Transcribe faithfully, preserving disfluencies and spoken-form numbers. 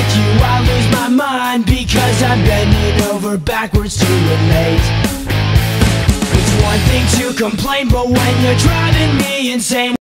with you I lose my mind, because I'm bending over backwards to relate. It's one thing to complain, but when you're driving me insane